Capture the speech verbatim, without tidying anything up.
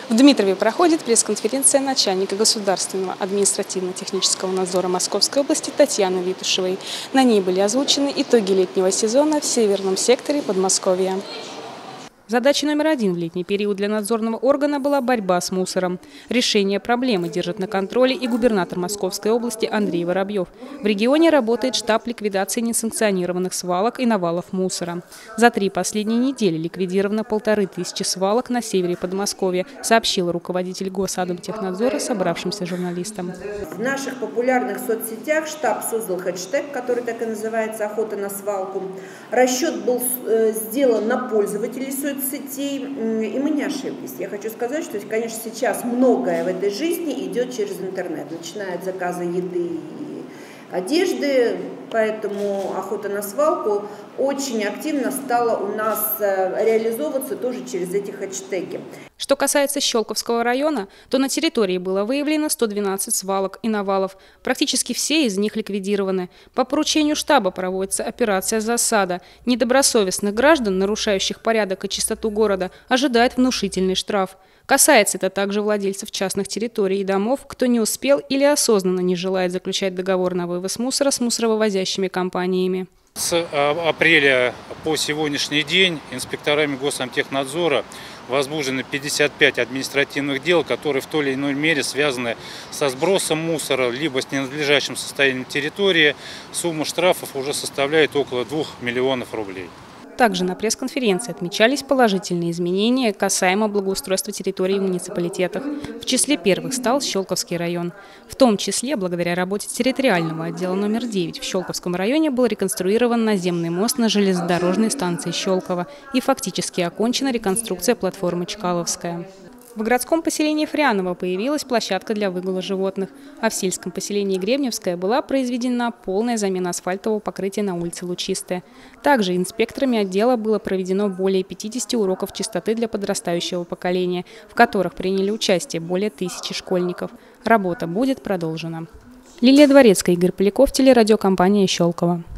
В Дмитрове проходит пресс-конференция начальника государственного административно-технического надзора Московской области Татьяны Витушевой. На ней были озвучены итоги летнего сезона в северном секторе Подмосковья. Задача номер один в летний период для надзорного органа была борьба с мусором. Решение проблемы держит на контроле и губернатор Московской области Андрей Воробьев. В регионе работает штаб ликвидации несанкционированных свалок и навалов мусора. За три последние недели ликвидировано полторы тысячи свалок на севере Подмосковья, сообщил руководитель Госадмтехнадзора собравшимся журналистам. В наших популярных соцсетях штаб создал хэштег, который так и называется «Охота на свалку». Расчет был сделан на пользователей соцсетей. Сетей, и мы не ошиблись. Я хочу сказать, что, конечно, сейчас многое в этой жизни идет через интернет, начиная от заказа еды и одежды, поэтому охота на свалку очень активно стала у нас реализовываться тоже через эти хэштеги. Что касается Щелковского района, то на территории было выявлено сто двенадцать свалок и навалов. Практически все из них ликвидированы. По поручению штаба проводится операция «Засада». Недобросовестных граждан, нарушающих порядок и чистоту города, ожидает внушительный штраф. Касается это также владельцев частных территорий и домов, кто не успел или осознанно не желает заключать договор на вывоз мусора с мусоровывозящими компаниями. С апреля по сегодняшний день инспекторами Госадмтехнадзора возбуждено пятьдесят пять административных дел, которые в той или иной мере связаны со сбросом мусора, либо с ненадлежащим состоянием территории. Сумма штрафов уже составляет около двух миллионов рублей. Также на пресс-конференции отмечались положительные изменения касаемо благоустройства территории в муниципалитетах. В числе первых стал Щелковский район. В том числе, благодаря работе территориального отдела номер девять, в Щелковском районе был реконструирован наземный мост на железнодорожной станции Щелково и фактически окончена реконструкция платформы Чкаловская. В городском поселении Фрианово появилась площадка для выгула животных, а в сельском поселении Гребневское была произведена полная замена асфальтового покрытия на улице Лучистая. Также инспекторами отдела было проведено более пятидесяти уроков чистоты для подрастающего поколения, в которых приняли участие более тысячи школьников. Работа будет продолжена. Лилия Дворецкая, Игорь Поляков, телерадиокомпания Щелково.